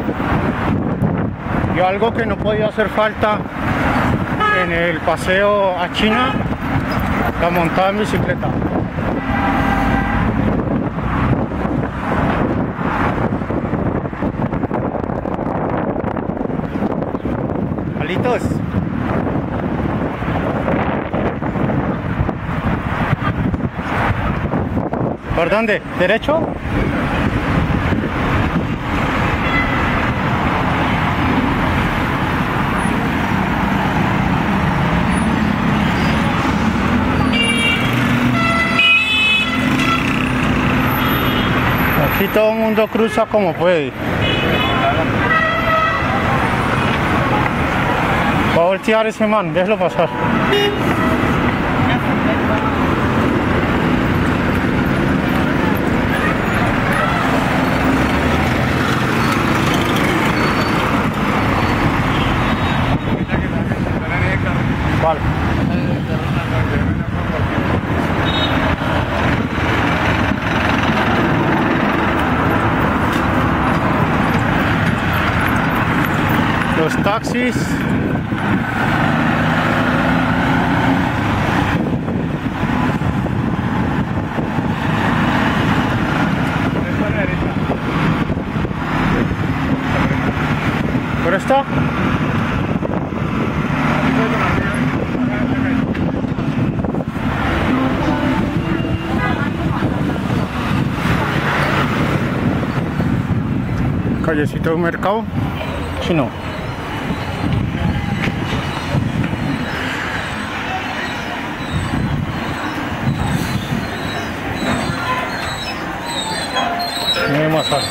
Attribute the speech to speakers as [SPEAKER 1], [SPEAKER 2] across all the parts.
[SPEAKER 1] Y algo que no podía hacer falta en el paseo a China, la montada en bicicleta. Palitos. ¿Por dónde? ¿Derecho? Aquí todo el mundo cruza como puede. Va a voltear ese man, déjalo pasar. Vale. Los taxis. ¿Por esto? Callecito de un mercado chino. Muy más fácil.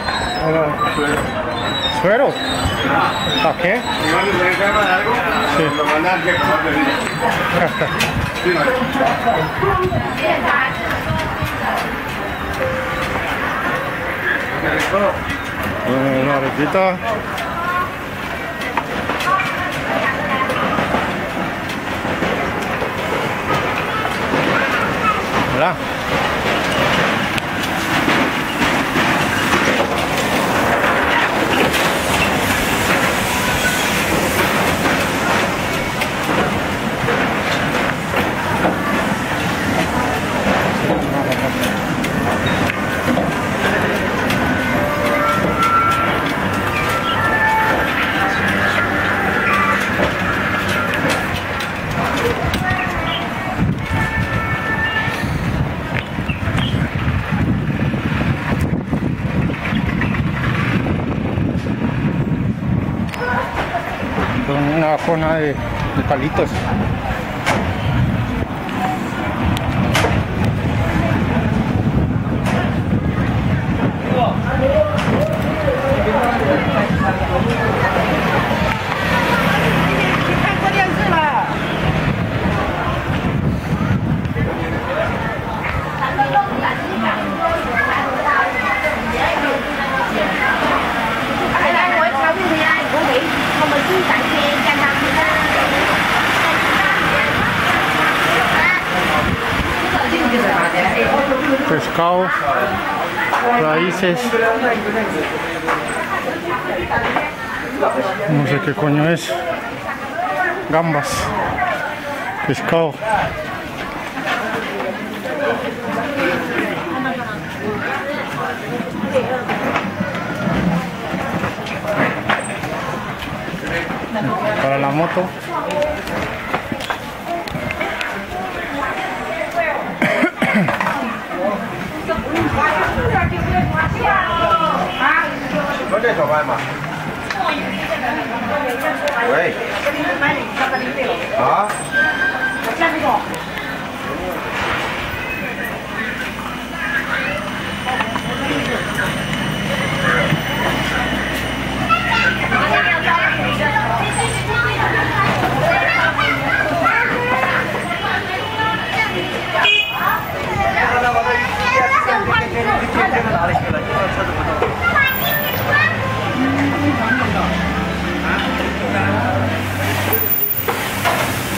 [SPEAKER 1] ¿Suero? ¿Para qué? Sí. Una arepita. Hola. Una zona de palitos. Pescado, raíces, no sé qué coño es, gambas, pescado. Para la moto.
[SPEAKER 2] 喂，啊？